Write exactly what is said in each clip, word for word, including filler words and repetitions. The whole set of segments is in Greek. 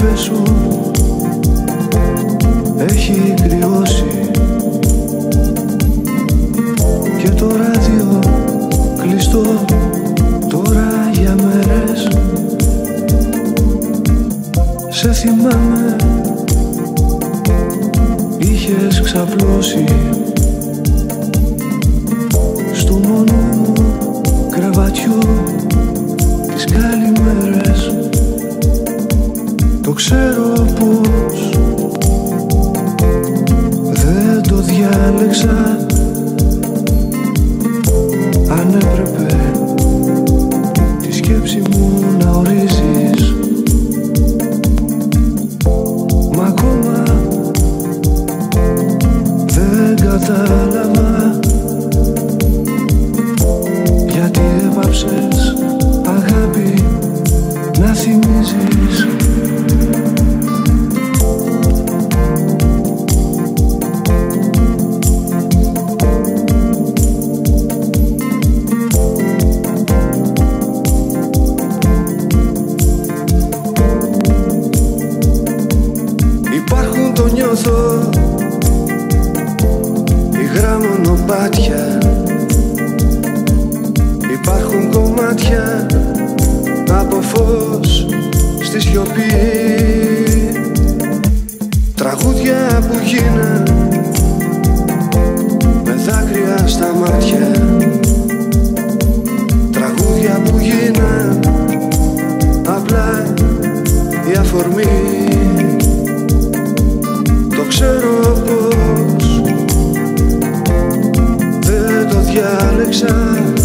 καφέ σου έχει κρυώσει και το ράδιο κλειστό τώρα για μέρες. Σε θυμάμαι, είχες ξαπλώσει στο μόνο μου κρεβατιού τις καλημέρες. Το ξέρω πως δεν το διάλεξα. Αν έπρεπε τη σκέψη μου να ορίζεις, μα ακόμα δεν κατάλαβα γιατί έπαψες αγάπη να θυμίζεις. Υπάρχουν, το νιώθω, υγρά μονοπάτια. Υπάρχουν κομμάτια από φως στη σιωπή. Τραγούδια που γίναν με δάκρυα στα μάτια. Τραγούδια που γίναν απλά η αφορμή. Το ξέρω πως δεν το διάλεξα.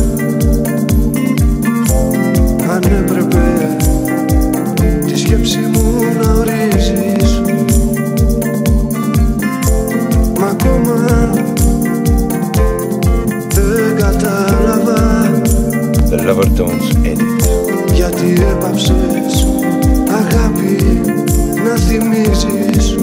Αν έπρεπε τη σκέψη μου να ορίζεις, μα ακόμα δεν κατάλαβα The Lovertones Edit. γιατί έπαψες αγάπη να θυμίζεις.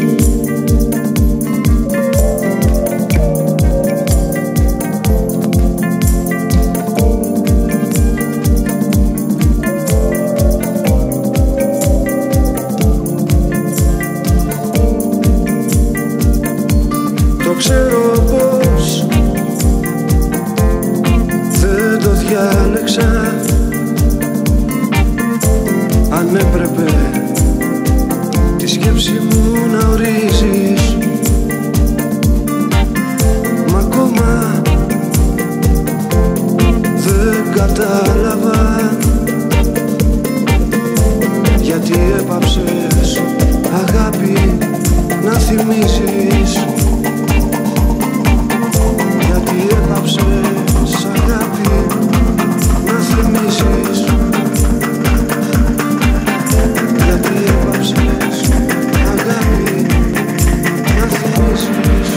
Το ξέρω πως δεν το διάλεξα. Αν έπρεπε τη σκέψη μου να ορίζεις, μα ακόμα δεν κατάλαβα γιατί έπαψες αγάπη να θυμίζεις. Γιατί έπαψες αγάπη να θυμίζεις. Γιατί έπαψες αγάπη να θυμίζεις.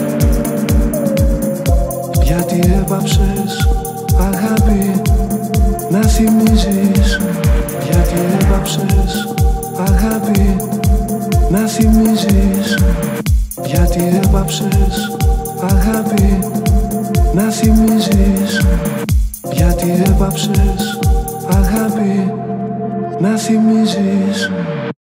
Γιατί έπαψες αγάπη να θυμίζεις. Γιατί έπαψες αγάπη να θυμίζεις. Γιατί έπαψες αγάπη να θυμίζεις. Γιατί έπαψες αγάπη να θυμίζεις.